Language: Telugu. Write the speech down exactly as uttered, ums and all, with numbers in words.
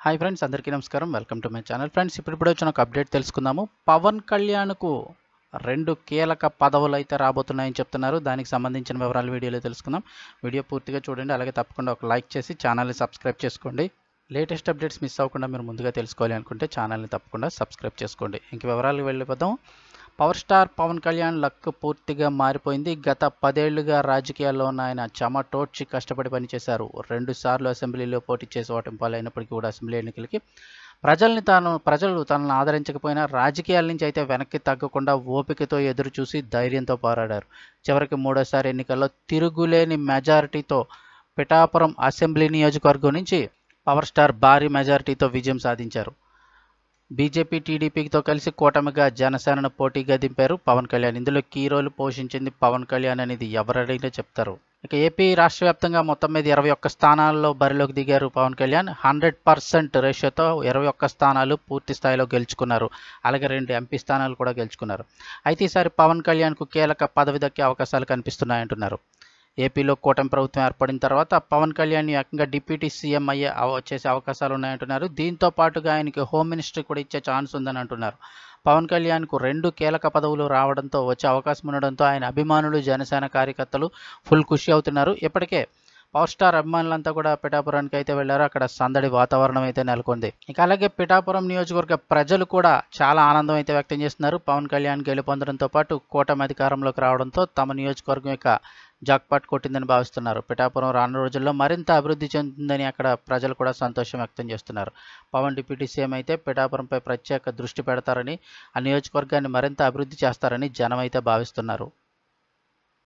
హాయ్ ఫ్రెండ్స్, అందరికీ నమస్కారం. Welcome to my channel. Friends, ఇప్పుడు ఇప్పుడు వచ్చిన ఒక అప్డేట్ తెలుసుకుందాము. పవన్ కళ్యాణ్కు రెండు కీలక పదవులు అయితే రాబోతున్నాయని చెప్తున్నారు. దానికి సంబంధించిన వివరాలు వీడియోలో తెలుసుకుందాం. వీడియో పూర్తిగా చూడండి. అలాగే తప్పకుండా ఒక లైక్ చేసి ఛానల్ని సబ్స్క్రైబ్ చేసుకోండి. లేటెస్ట్ అప్డేట్స్ మిస్ అవ్వకుండా మీరు ముందుగా తెలుసుకోవాలి అనుకుంటే ఛానల్ని తప్పకుండా సబ్స్క్రైబ్ చేసుకోండి. ఇంక వివరాలకు వెళ్ళిపోదాం. Power star Pawan Kalyan luck పూర్తిగా మారిపోయింది. గత పదేళ్లుగా రాజకీయాల్లో ఉన్న ఆయన చెమటోడ్చి కష్టపడి పనిచేశారు. రెండు సార్లు అసెంబ్లీలో పోటీ చేసి ఓటమి పాలైనప్పటికీ కూడా అసెంబ్లీ ఎన్నికలకి ప్రజల్ని తాను ప్రజలు తనను ఆదరించకపోయినా రాజకీయాల నుంచి అయితే వెనక్కి తగ్గకుండా ఓపికతో ఎదురు చూసి ధైర్యంతో పోరాడారు. చివరికి మూడోసారి ఎన్నికల్లో తిరుగులేని మెజారిటీతో పిఠాపురం అసెంబ్లీ నియోజకవర్గం నుంచి పవర్ స్టార్ భారీ మెజారిటీతో విజయం సాధించారు. బీజేపీ టీడీపీతో కలిసి కూటమిగా జనసేనను పోటీగా దింపారు పవన్ కళ్యాణ్. ఇందులో కీ రోల్ పోషించింది పవన్ కళ్యాణ్ అనేది ఎవరైనా చెప్తారు. ఇక ఏపీ రాష్ట్ర వ్యాప్తంగా మొత్తం మీద ఇరవై ఒక్క స్థానాల్లో బరిలోకి దిగారు పవన్ కళ్యాణ్. హండ్రెడ్ పర్సెంట్ రేషియోతో ఇరవై ఒక్క స్థానాలు పూర్తి స్థాయిలో గెలుచుకున్నారు. అలాగే రెండు ఎంపీ స్థానాలు కూడా గెలుచుకున్నారు. అయితే ఈసారి పవన్ కళ్యాణ్కు కీలక పదవి దక్కే అవకాశాలు కనిపిస్తున్నాయంటున్నారు. ఏపీలో కూటమి ప్రభుత్వం ఏర్పడిన తర్వాత పవన్ కళ్యాణ్ ఏకంగా డిప్యూటీ సీఎం అయ్యే చేసే అవకాశాలు ఉన్నాయంటున్నారు. దీంతో పాటుగా ఆయనకి హోమ్ మినిస్ట్రీ కూడా ఇచ్చే ఛాన్స్ ఉందని అంటున్నారు. పవన్ కళ్యాణ్కు రెండు కీలక పదవులు రావడంతో వచ్చే అవకాశం ఉండడంతో ఆయన అభిమానులు, జనసేన కార్యకర్తలు ఫుల్ ఖుషి అవుతున్నారు. ఇప్పటికే పవర్ స్టార్ అభిమానులంతా కూడా పిఠాపురానికి అయితే వెళ్లారు. అక్కడ సందడి వాతావరణం అయితే నెలకొంది. ఇక అలాగే పిఠాపురం నియోజకవర్గ ప్రజలు కూడా చాలా ఆనందం అయితే వ్యక్తం చేస్తున్నారు. పవన్ కళ్యాణ్ గెలుపొందడంతో పాటు కూటమి అధికారంలోకి రావడంతో తమ నియోజకవర్గం యొక్క జాక్పాట్ కొట్టిందని భావిస్తున్నారు. పిఠాపురం రానున్న రోజుల్లో మరింత అభివృద్ధి చెందుతుందని అక్కడ ప్రజలు కూడా సంతోషం వ్యక్తం చేస్తున్నారు. పవన్ డిప్యూటీ సీఎం అయితే పిఠాపురంపై ప్రత్యేక దృష్టి పెడతారని, ఆ నియోజకవర్గాన్ని మరింత అభివృద్ధి చేస్తారని జనం అయితే భావిస్తున్నారు.